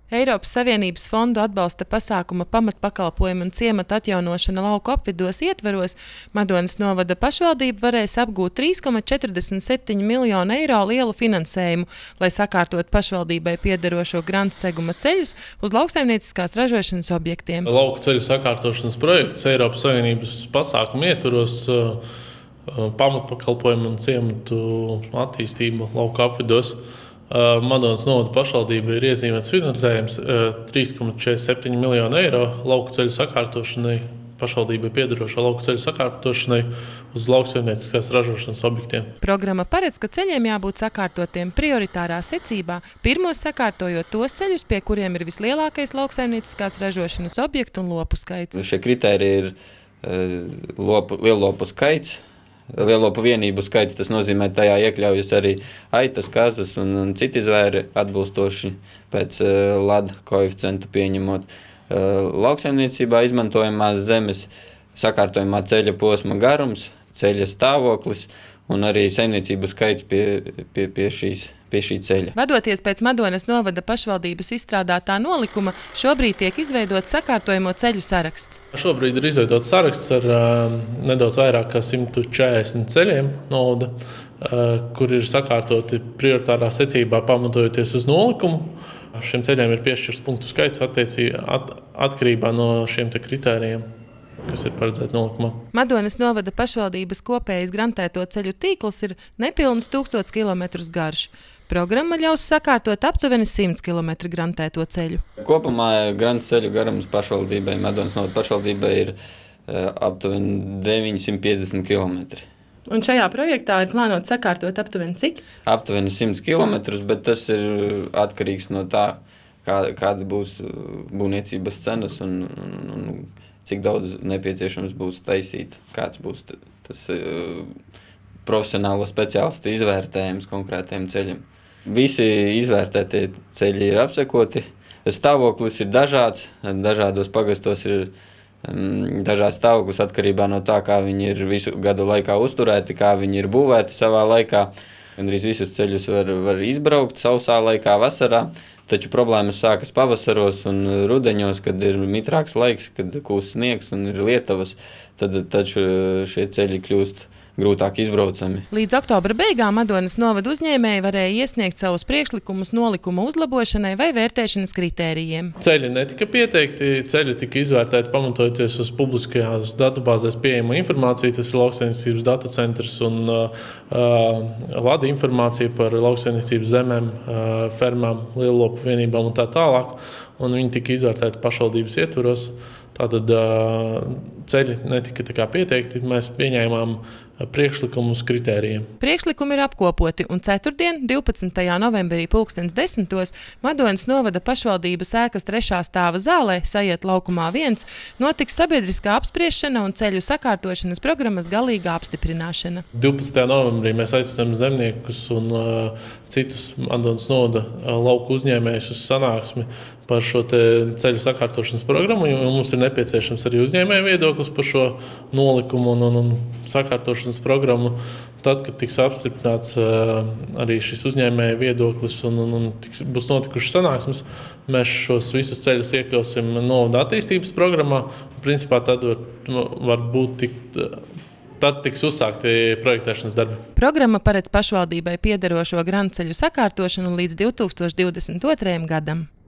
Eiropas Savienības fondu atbalsta pasākuma pamatpakalpojumu un ciematu atjaunošana lauku apvidos ietveros Madonas novada pašvaldība varēs apgūt 3,47 miljonu eiro lielu finansējumu, lai sakārtot pašvaldībai piederošo Granta seguma ceļus uz lauksaimnieciskās ražošanas objektiem. Lauku ceļu sakārtošanas projekts Eiropas Savienības pasākumu ietveros pamatpakalpojumu un ciematu attīstību lauku apvidos. Madonas novada pašvaldība ir iezīmēts finansējums 3,47 miljonu eiro lauku ceļu sakārtošanai, pašvaldībai piederošo lauku ceļu sakārtošanai uz lauksaimnieciskās ražošanas objektiem. Programma paredz, ka ceļiem jābūt sakārtotiem prioritārā secībā, pirmos sakārtojot tos ceļus, pie kuriem ir vislielākais lauksaimnieciskās ražošanas objektu un lopu skaits. Šie kritēriji ir lielopu skaits. Lielopu vienību skaits, tas nozīmē, tajā iekļaujas arī aitas, kazas un citi zvēri atbilstoši pēc lada koeficientu pieņemot. Lauksaimniecībā izmantojamās zemes, sakārtojumā ceļa posma garums, ceļa stāvoklis un arī saimniecību skaits pie šī ceļa. Vadoties pēc Madonas novada pašvaldības izstrādātā nolikuma, šobrīd tiek izveidots sakārtojamo ceļu saraksts. Šobrīd ir izveidots saraksts ar nedaudz vairāk kā 140 ceļiem novada, kur ir sakārtoti prioritārā secībā pamatojoties uz nolikumu. Šiem ceļiem ir piešķirts punktu skaits atkarībā no šiem kritērijiem, kas ir paredzēti nolikumā. Madonas novada pašvaldības kopējais grantēto ceļu tīkls ir nepilnus 1000 km garš. Programma ļaus sakārtot aptuveni 100 km grantēto ceļu. Kopumā granta ceļu garums pašvaldībai, Madonas novada pašvaldībai ir aptuveni 950 km. Un šajā projektā ir plānots sakārtot aptuveni cik? Aptuveni 100 km, bet tas ir atkarīgs no tā, kāda būs būvniecības cenas un cik daudz nepieciešams būs taisīt, kāds būs tas profesionālo speciālistu izvērtējums konkrētiem ceļiem. Visi izvērtētie ceļi ir apsekoti, stāvoklis ir dažāds, dažādos pagastos ir dažāds stāvoklis atkarībā no tā, kā viņi ir visu gadu laikā uzturēti, kā viņi ir būvēti savā laikā. Gandrīz visus ceļus var izbraukt sausā laikā, vasarā, taču problēmas sākas pavasaros un rudeņos, kad ir mitrāks laiks, kad kūst sniegs un ir lietavas, taču šie ceļi kļūst grūtāk izbraucami. Līdz oktobra beigām Madonas novada uzņēmēji varēja iesniegt savus priekšlikumus nolikuma uzlabošanai vai vērtēšanas kritērijiem. Ceļi netika pieteikti, ceļi tika izvērtēti pamatojoties uz publiskajās datubāzēs pieejamo informāciju, tas ir lauksaimniecības datacentrs un lada informācija par lauksaimniecības zemēm, fermām, lielopu vienībām un tā tālāk, un viņi tika izvērtēti pašvaldības ietvaros. Tātad ceļi netika pieteikti, mēs pieņēmām priekšlikumus kritērijiem. Priekšlikumi ir apkopoti, un ceturtdien, 12. novembrī 10:10 Madonas novada pašvaldības ēkas 3. stāva zālē, Sajiet laukumā 1, notiks sabiedriskā apspriešana un ceļu sakārtošanas programmas galīga apstiprināšana. 12. novembrī mēs aicinām zemniekus un citus Madonas novada lauku uzņēmējus uz sanāksmi par šo ceļu sakārtošanas programmu, jo mums ir nepieciešams arī uzņēmēju viedoklis par šo nolikumu un sakārtošanas programmu. Tad, kad tiks apstiprināts arī šis uzņēmēju viedoklis un būs notikušas sanāksmes, mēs šos visus ceļus iekļausim novada attīstības programmā. Principā tad tad tiks uzsākti projektēšanas darbi. Programma paredz pašvaldībai piederošo grantceļu sakārtošanu līdz 2022. gadam.